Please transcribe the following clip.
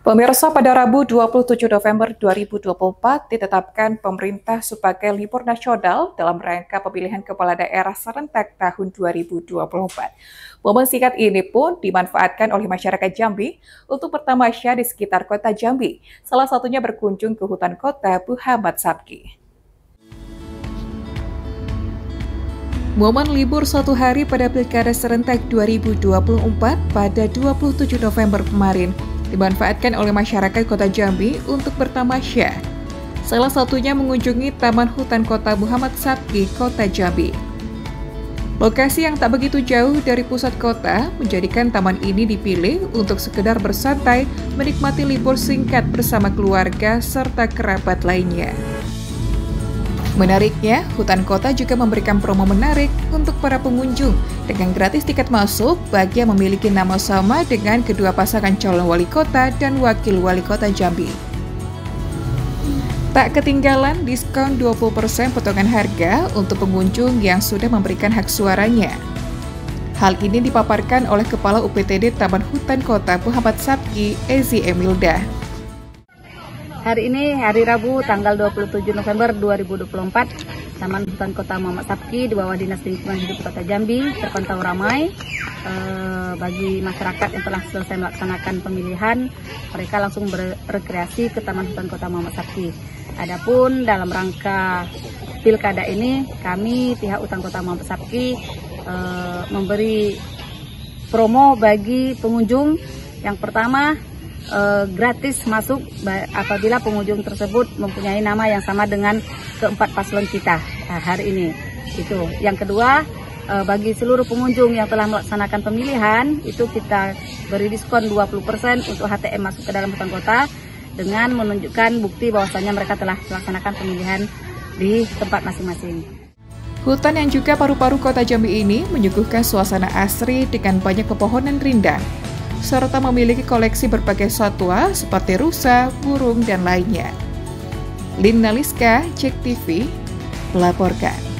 Pemirsa, pada Rabu 27 November 2024 ditetapkan pemerintah sebagai libur nasional dalam rangka pemilihan kepala daerah serentak tahun 2024. Momen singkat ini pun dimanfaatkan oleh masyarakat Jambi untuk bertamasya di sekitar kota Jambi, salah satunya berkunjung ke hutan kota Muhammad Sabki. Momen libur satu hari pada Pilkada Serentak 2024 pada 27 November kemarin dimanfaatkan oleh masyarakat kota Jambi untuk bertamasya. Salah satunya mengunjungi Taman Hutan Kota Muhammad Sabki, kota Jambi. Lokasi yang tak begitu jauh dari pusat kota menjadikan taman ini dipilih untuk sekedar bersantai, menikmati libur singkat bersama keluarga serta kerabat lainnya. Menariknya, hutan kota juga memberikan promo menarik untuk para pengunjung dengan gratis tiket masuk bagi yang memiliki nama sama dengan kedua pasangan calon wali kota dan wakil wali kota Jambi. Tak ketinggalan diskon 20% potongan harga untuk pengunjung yang sudah memberikan hak suaranya. Hal ini dipaparkan oleh Kepala UPTD Taman Hutan Kota Muhammad Sabki, Ezi Emilda. Hari ini, hari Rabu, tanggal 27 November 2024, Taman Hutan Kota Muhammad Sabki di bawah Dinas Lingkungan Hidup Kota Jambi terpantau ramai. Bagi masyarakat yang telah selesai melaksanakan pemilihan, mereka langsung berrekreasi ke Taman Hutan Kota Muhammad Sabki. Adapun dalam rangka pilkada ini, kami pihak Hutan Kota Muhammad Sabki memberi promo bagi pengunjung. Yang pertama, gratis masuk apabila pengunjung tersebut mempunyai nama yang sama dengan keempat paslon kita hari ini. Itu. Yang kedua, bagi seluruh pengunjung yang telah melaksanakan pemilihan, itu kita beri diskon 20% untuk HTM masuk ke dalam hutan kota dengan menunjukkan bukti bahwasannya mereka telah melaksanakan pemilihan di tempat masing-masing. Hutan yang juga paru-paru kota Jambi ini menyuguhkan suasana asri dengan banyak pepohonan rindang, serta memiliki koleksi berbagai satwa seperti rusa, burung, dan lainnya. Lina Liska, JEK TV, melaporkan.